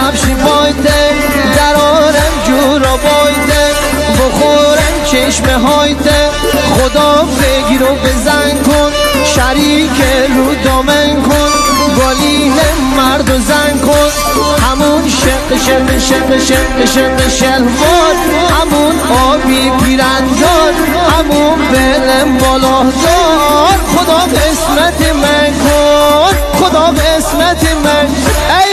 کفشی بایده درارم جورا بایده بخورم چشمه هایده خدا بگیر و بزن کن شریک رو دامن کن گالیه مرد و زن کن همون شق شق شق شق شق شلوار همون آبی پیرندار همون بلم بالا دار خدا قسمت من کن خدا قسمت من